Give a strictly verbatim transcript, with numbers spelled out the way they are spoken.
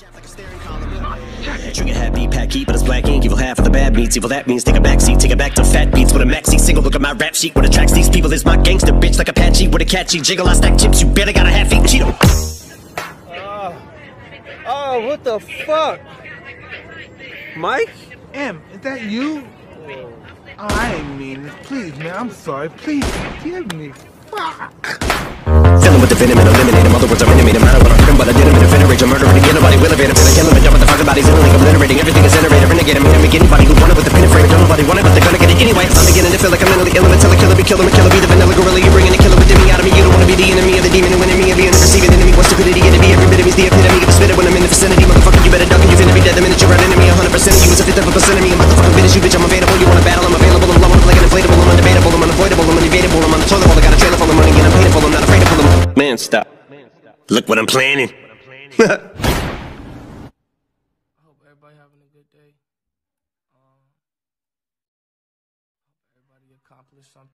Trigger happy, pack heat, but it's black ink. Evil half of the bad meats. Evil that means take a backseat, take it back to fat beats with a maxi single. Look at my rap sheet. What attracts these people is my gangster bitch like Apache with a catchy jiggle. I stack chips. You better got a half eat Cheeto. Oh, oh, what the fuck, Mike? M, is that you? Oh, I ain't mean it. Please, man, I'm sorry. Please forgive me. Fuck. Fill him with the venom and eliminate him. Other words, I'm intimate him. I don't want to hurt him, but I did him in a venerate. I'm murdering again. Nobody will evade him. Finna kill him and jump with the fucking bodies. Literally obliterating. Everything is iterated. Renegade him. Hit him again. Anybody who want it with the pin and frame. Don't nobody want it, but they're gonna get it anyway. I'm beginning to feel like I'm mentally ill. Until I kill him, be kill him, kill him. Be the vanilla gorilla. You bringing a killer within me out of me. You don't want to be the enemy of the demon. Who enemy of being the receiving enemy. What stupidity it be? Every bit of me's the epitome of a spitter when I'm in the vicinity. Motherfucker, you better duck and you finna be dead the minute you run into me. one hundred percent of you is a fifth of a percent of me. I'm motherfucking finish you, bitch. I'm available. You wanna battle? I'm available. I'm blowing up like an inflatable. I'm undebatable. I'm unavoidable. I'm unevadable. I'm on the toilet bowl. I got a trailer full of money and I'm painful. I'm not afraid to pull them. Man, stop. Look what I'm planning. I hope everybody having a good day. Um, hope everybody accomplished something.